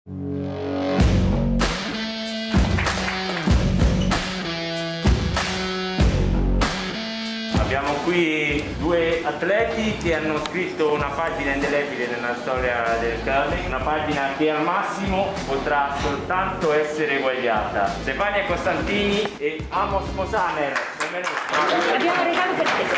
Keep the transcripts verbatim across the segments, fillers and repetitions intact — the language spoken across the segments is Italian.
Abbiamo qui due atleti che hanno scritto una pagina indelebile nella storia del curling, una pagina che al massimo potrà soltanto essere eguagliata. Stefania Costantini e Amos Mosaner. Benvenuti. Abbiamo un regalo per te.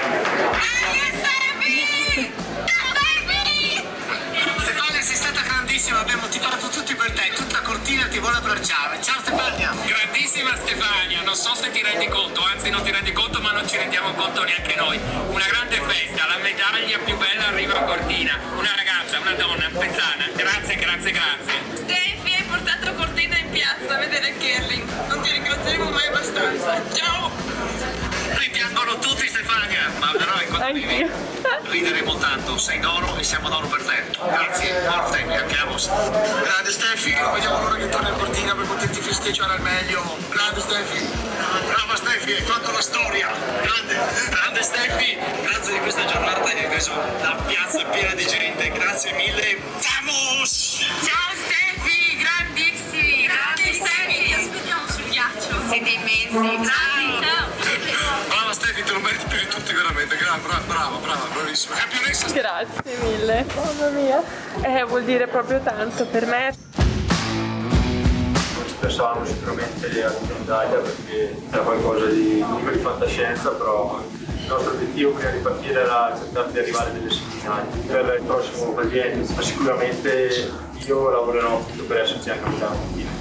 Stefania, sei stata grandissima, abbiamo tifato tutti per te, tutta Cortina ti vuole abbracciare. Ciao Stefania! Grandissima Stefania, non so se ti rendi conto, anzi non ti rendi conto, ma non ci rendiamo conto neanche noi. Una grande festa, la medaglia più bella arriva a Cortina. Una ragazza, una donna, pezzana. Grazie, grazie, grazie. Stefi, hai portato Cortina in piazza a vedere il curling. Non ti ringrazieremo mai abbastanza. Ciao! Rimpiangono tutti Stefania, ma però incontrarvi rideremo tanto, sei d'oro e siamo d'oro per te. Grazie, forte, anche Amos. Grande Stefi, non vediamo l'ora che torni a Cortina per poterti festeggiare al meglio. Grande Stefi, brava Stefi, hai fatto la storia. Grande, grande Stefi, grazie di questa giornata che hai reso la piazza piena di gente. Grazie mille. Vamos! Ciao Stefi, grandissimi! Grandi Stefi, ti aspettiamo sul ghiaccio. Siete immensi. Ciao! Brava Stefi, te lo meriti più di tutti veramente. Brava, brava, brava, bravissima. Campionessa. Grazie mille. Mamma mia. Eh, vuol dire proprio tanto per me. Non ci pensavamo sicuramente alla medaglia perché era qualcosa di di fantascienza, però il nostro obiettivo prima di partire era cercare di arrivare delle semifinali. Per il prossimo paziente, ma sicuramente io lavorerò tutto per esserci anche a Milano.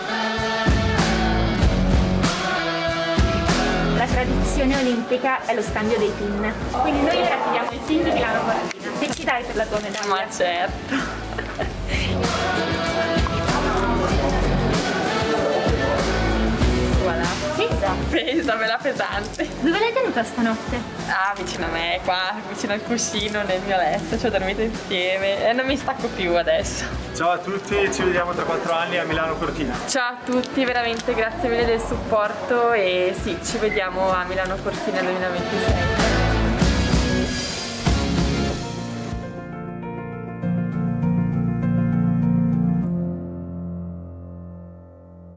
La tradizione olimpica è lo scambio dei pin. Quindi noi ora chiediamo il pin di Milano Cortina. Che ci dai per la tua medaglia? Ma certo. Voilà. Pesa? Pesa, me la pesante. Dove l'hai tenuta stanotte? Ah, vicino a me, qua, vicino al cuscino, nel mio letto. Ci ho dormito insieme e non mi stacco più adesso. Ciao a tutti, ci vediamo tra quattro anni a Milano Cortina. Ciao a tutti, veramente grazie mille del supporto e sì, ci vediamo a Milano Cortina duemilaventisei.